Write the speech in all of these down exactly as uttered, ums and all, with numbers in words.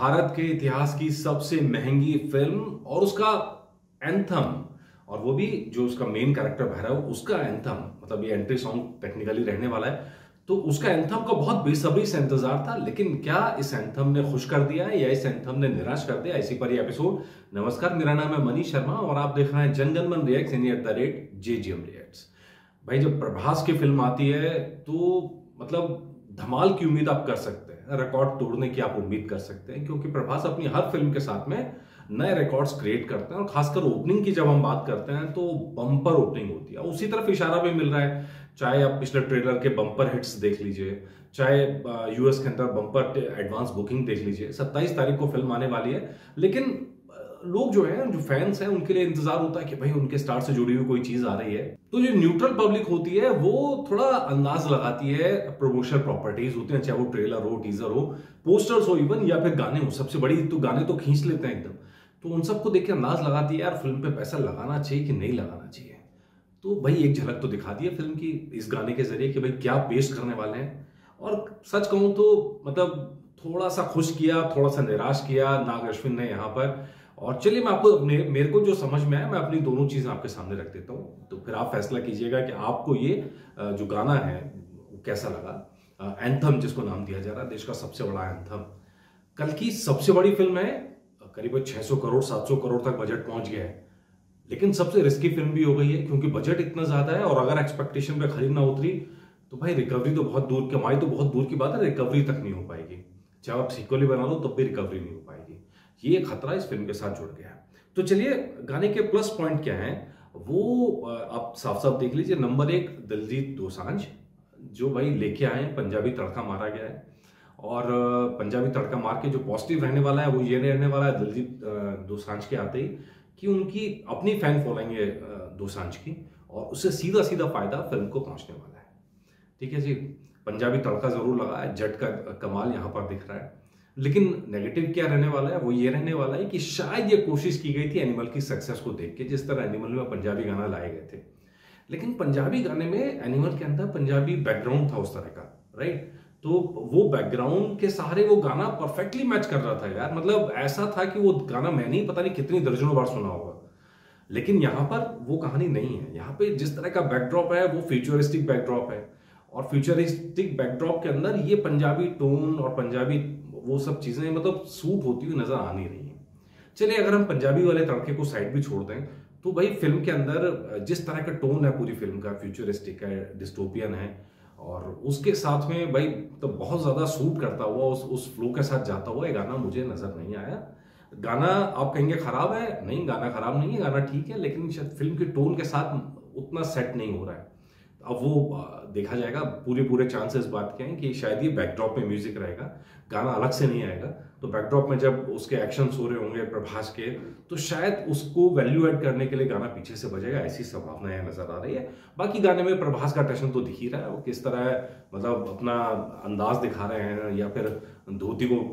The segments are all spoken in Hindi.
भारत के इतिहास की सबसे महंगी फिल्म और उसका एंथम, और वो भी जो उसका मेन कैरेक्टर भैरव उसका एंथम, मतलब ये एंट्री सॉन्ग टेक्निकली रहने वाला है, तो उसका एंथम का बहुत बेसब्री से इंतजार था। लेकिन क्या इस एंथम ने खुश कर दिया या इस एंथम ने निराश कर दिया, इसी पर ये एपिसोड। नमस्कार, मेरा नाम है मनीष शर्मा और आप देख रहे हैं Jana Gana Mana reacts at the rate J G M reacts. भाई जब प्रभास की फिल्म आती है तो मतलब धमाल की उम्मीद आप कर सकते हैं, रिकॉर्ड तोड़ने की आप उम्मीद कर सकते हैं, क्योंकि प्रभास अपनी हर फिल्म के साथ में नए रिकॉर्ड्स क्रिएट करते हैं। और खासकर ओपनिंग की जब हम बात करते हैं तो बम्पर ओपनिंग होती है, उसी तरफ इशारा भी मिल रहा है। चाहे आप पिछले ट्रेलर के बम्पर हिट्स देख लीजिए, चाहे यूएस के अंदर बम्पर एडवांस बुकिंग देख लीजिए। सत्ताईस तारीख को फिल्म आने वाली है, लेकिन लोग जो है, जो फैंस हैं, उनके लिए इंतजार होता है कि भाई उनके स्टार से जुड़ी हुई कोई चीज आ रही है। तो जो न्यूट्रल पब्लिक होती है वो थोड़ा अंदाज लगाती है, प्रमोशनल प्रॉपर्टीज होती हैं, चाहे वो ट्रेलर हो, टीजर हो, पोस्टर्स हो इवन, या फिर गाने हो। सबसे बड़ी तो गाने तो खींच लेते हैं एकदम, तो उन सबको देख के अंदाज लगाती है यार फिल्म पे पैसा लगाना चाहिए कि नहीं लगाना चाहिए। तो भाई एक झलक तो दिखा दी है फिल्म की इस गाने के जरिए कि भाई क्या पेश करने वाले हैं। और सच कहूं तो मतलब थोड़ा सा खुश किया, थोड़ा सा निराश किया नाग अश्विन ने यहाँ पर। और चलिए मैं आपको मेरे को जो समझ में आया मैं अपनी दोनों चीजें आपके सामने रख देता हूँ, तो फिर आप फैसला कीजिएगा कि आपको ये जो गाना है वो कैसा लगा। एंथम जिसको नाम दिया जा रहा है, देश का सबसे बड़ा एंथम, कल की सबसे बड़ी फिल्म है, करीब छह सौ करोड़ सात सौ करोड़ तक बजट पहुंच गया है। लेकिन सबसे रिस्की फिल्म भी हो गई है, क्योंकि बजट इतना ज्यादा है और अगर एक्सपेक्टेशन पे खरीद ना उतरी तो भाई रिकवरी तो बहुत दूर, कमाई तो बहुत दूर की बात है, रिकवरी तक नहीं हो पाएगी। चाहे आप सीक्वल ही बना लो तब भी रिकवरी नहीं हो पाएगी। ये खतरा इस फिल्म के साथ जुड़ गया है। तो चलिए गाने के प्लस पॉइंट क्या हैं वो आप साफ साफ देख लीजिए। नंबर एक, दिलजीत दोसांझ जो भाई लेके आए हैं, पंजाबी तड़का मारा गया है। और पंजाबी तड़का मार के जो पॉजिटिव रहने वाला है वो ये रहने वाला है दिलजीत दोसांझ के आते ही, कि उनकी अपनी फैन फॉलोइंग है दोसांझ की, और उससे सीधा सीधा फायदा फिल्म को पहुंचने वाला है। ठीक है जी, पंजाबी तड़का जरूर लगा है, जट का कमाल यहाँ पर दिख रहा है। लेकिन नेगेटिव क्या रहने वाला है, वो ये रहने वाला है कि शायद ये कोशिश की गई थी एनिमल की सक्सेस को देख के, जिस तरह एनिमल में पंजाबी गाना लाए गए थे। लेकिन पंजाबी गाने में एनिमल के अंदर पंजाबी बैकग्राउंड था उस तरह का, राइट? तो वो बैकग्राउंड के सहारे वो गाना परफेक्टली मैच कर रहा था यार। मतलब ऐसा था कि वो गाना मैंने ही पता नहीं कितनी दर्जनों बार सुना होगा। लेकिन यहाँ पर वो कहानी नहीं है। यहाँ पे जिस तरह का बैकड्रॉप है वो फ्यूचरिस्टिक बैकड्रॉप है, और फ्यूचरिस्टिक बैकड्रॉप के अंदर ये पंजाबी टोन और पंजाबी वो सब चीजें मतलब सूट होती हुई नजर आ नहीं रही है। चलिए अगर हम पंजाबी वाले तड़के को साइड भी छोड़ दें तो भाई फिल्म के अंदर जिस तरह का टोन है पूरी फिल्म का, फ्यूचरिस्टिक है, डिस्टोपियन है, और उसके साथ में भाई तो बहुत ज्यादा सूट करता हुआ उस उस फ्लो के साथ जाता हुआ ये गाना मुझे नजर नहीं आया। गाना आप कहेंगे खराब है, नहीं गाना खराब नहीं है, गाना ठीक है, लेकिन शायद फिल्म के टोन के साथ उतना सेट नहीं हो रहा है। अब वो देखा जाएगा, पूरे पूरे चांसेस बात के हैं कि शायद ये बैकड्रॉप में म्यूजिक रहेगा, गाना अलग से नहीं आएगा। तो बैकड्रॉप में जब उसके एक्शंस हो रहे होंगे प्रभास के, तो शायद उसको वैल्यू ऐड करने के लिए गाना पीछे से बजेगा, ऐसी संभावना नजर आ रही है। बाकी गाने में प्रभास का टशन तो दिख ही रहा है, वो किस तरह मतलब अपना अंदाज दिखा रहे हैं, या फिर धोती को,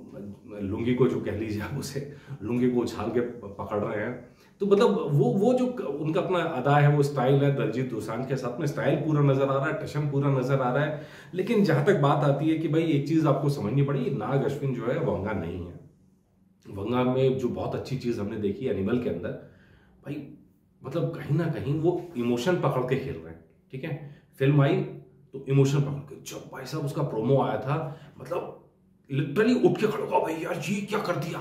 लुंगी को जो कह लीजिए आप उसे, लुंगी को उछाल के पकड़ रहे हैं। तो मतलब वो वो जो उनका अपना अदा है, वो स्टाइल है, दिलजीत दोसांझ के साथ में स्टाइल पूरा नजर आ रहा है, टशन पूरा नजर आ रहा है। लेकिन जहां तक बात आती है कि भाई एक चीज आपको समझनी पड़ी, नाग अश्विन जो है वंगा नहीं है। वंगा में जो बहुत अच्छी चीज हमने देखी एनिमल के अंदर, भाई मतलब कहीं ना कहीं वो इमोशन पकड़ के खेल रहे हैं। ठीक है, फिल्म आई तो इमोशन पकड़ के, जब भाई साहब उसका प्रोमो आया था, मतलब लिटरली उठ के खड़ा हुआ, भाई यार ये क्या कर दिया,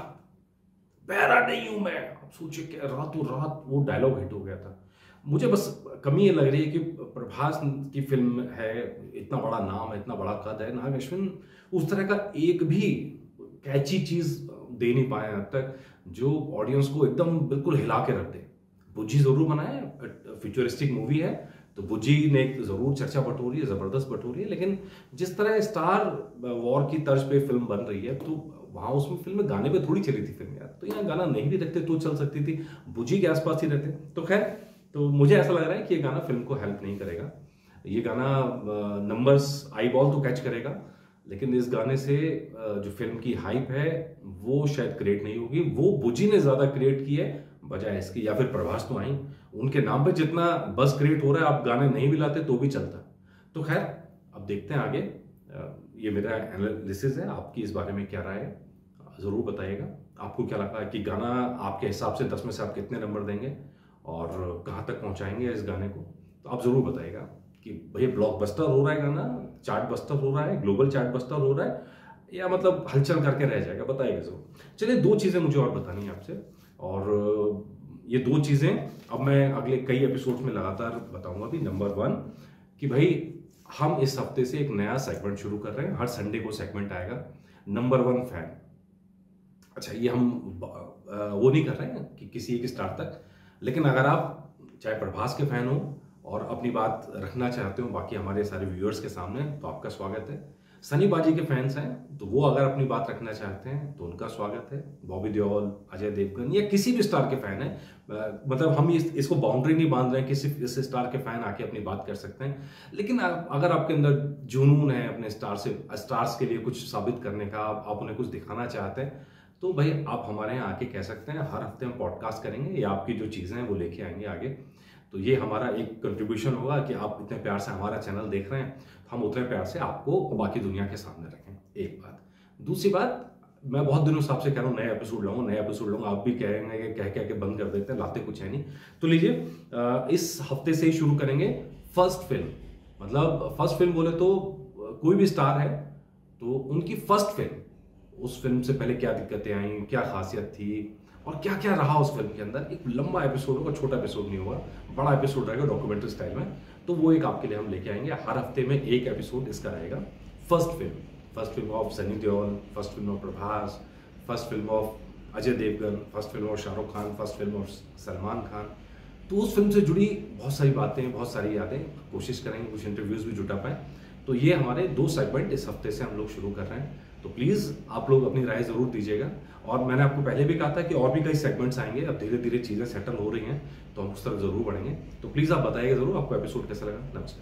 बहरा नहीं हूं मैं। अब सोचिए कि रातों रात वो डायलॉग हिट हो गया था। मुझे बस कमी ये लग रही है कि प्रभास की फिल्म है, इतना बड़ा नाम है, इतना बड़ा कद है, नाग अश्विन उस तरह का एक भी कैची चीज दे नहीं पाए अब तक जो ऑडियंस को एकदम बिल्कुल हिला के रख दे। बुज्जी जरूर बनाए, फ्यूचरिस्टिक मूवी है, तो बुज्जी ने एक जरूर चर्चा बटोरी है, जबरदस्त बटोरी है। लेकिन जिस तरह स्टार वॉर की तर्ज पे फिल्म बन रही है, तो वहां उसमें फिल्म में गाने पे थोड़ी चली थी फिल्म यार। तो यहाँ गाना नहीं भी रखते तो चल सकती थी, बुज्जी के आसपास ही रहते। तो खैर, तो मुझे ऐसा लग रहा है कि ये गाना फिल्म को हेल्प नहीं करेगा। ये गाना नंबर्स आई बॉल तो कैच करेगा, लेकिन इस गाने से जो फिल्म की हाइप है वो शायद क्रिएट नहीं होगी। वो बुज्जी ने ज्यादा क्रिएट की है बजाय इसकी, या फिर प्रभास तो आई, उनके नाम पे जितना बस क्रिएट हो रहा है, आप गाने नहीं भी लाते तो भी चलता। तो खैर अब देखते हैं आगे। ये मेरा एनालिसिस है, आपकी इस बारे में क्या राय है ज़रूर बताइएगा आपको क्या लगा कि गाना आपके हिसाब से दस में से आप कितने नंबर देंगे और कहाँ तक पहुँचाएंगे इस गाने को। तो आप ज़रूर बताइएगा कि भैया ब्लॉकबस्टर हो रहा है गाना, चार्ट बस्टर हो रहा है, ग्लोबल चार्ट बस्टर हो रहा है, या मतलब हलचल करके रह जाएगा, बताइएगा ज़रूर। चलिए दो चीज़ें मुझे और बतानी है आपसे, और ये दो चीज़ें अब मैं अगले कई एपिसोड्स में लगातार बताऊंगा भी। नंबर वन कि भाई हम इस हफ्ते से एक नया सेगमेंट शुरू कर रहे हैं, हर संडे को सेगमेंट आएगा, नंबर वन फैन। अच्छा, ये हम वो नहीं कर रहे हैं कि किसी एक स्टार तक, लेकिन अगर आप चाहे प्रभास के फैन हो और अपनी बात रखना चाहते हो बाकी हमारे सारे व्यूअर्स के सामने, तो आपका स्वागत है। सनी बाजी के फैंस हैं तो वो अगर अपनी बात रखना चाहते हैं तो उनका स्वागत है। बॉबी देओल, अजय देवगन या किसी भी स्टार के फैन है, मतलब हम इस, इसको बाउंड्री नहीं बांध रहे हैं कि सिर्फ इस स्टार के फैन आके अपनी बात कर सकते हैं, लेकिन अगर आपके अंदर जुनून है अपने स्टार से स्टार्स के लिए कुछ साबित करने का, आप उन्हें कुछ दिखाना चाहते हैं, तो भाई आप हमारे यहाँ आके कह सकते हैं। हर हफ्ते हम पॉडकास्ट करेंगे या आपकी जो चीज़ें हैं वो लेके आएंगे आगे। तो ये हमारा एक कंट्रीब्यूशन होगा कि आप इतने प्यार से हमारा चैनल देख रहे हैं, हम उतने प्यार से आपको बाकी दुनिया के सामने रखें। एक बात। दूसरी बात, मैं बहुत दिनों से आपसे कह रहा हूँ नए एपिसोड लाऊंगा, नए एपिसोड लाऊंगा, आप भी कहेंगे कि कह कह के बंद कर देते हैं, लाते कुछ है नहीं। तो लीजिए इस हफ्ते से ही शुरू करेंगे फर्स्ट फिल्म। मतलब फर्स्ट फिल्म बोले तो कोई भी स्टार है तो उनकी फर्स्ट फिल्म, उस फिल्म से पहले क्या दिक्कतें आई, क्या खासियत थी और क्या क्या रहा उस फिल्म के अंदर। एक लंबा एपिसोड होगा, छोटा एपिसोड नहीं होगा, बड़ा एपिसोड रहेगा डॉक्यूमेंट्री स्टाइल में। तो वो एक आपके लिए हम लेके आएंगे, हर हफ्ते में एक एपिसोड इसका रहेगा। First film, first film of Sunny Deol, first film of Prabhas, first film of Ajay Devgn, first film of Shah Rukh Khan, first film of Salman Khan. तो उस फिल्म से जुड़ी बहुत सारी बातें, बहुत सारी यादें, कोशिश करेंगे कुछ इंटरव्यूज भी जुटा पाएँ। तो ये हमारे दो सेगमेंट इस हफ्ते से हम लोग शुरू कर रहे हैं। तो प्लीज़ आप लोग अपनी राय ज़रूर दीजिएगा। और मैंने आपको पहले भी कहा था कि और भी कई सेगमेंट्स आएंगे, अब धीरे धीरे चीज़ें सेटल हो रही हैं तो हम उस तरफ ज़रूर बढ़ेंगे। तो प्लीज़ आप बताइएगा ज़रूर आपको एपिसोड कैसा लगा। नमस्कार।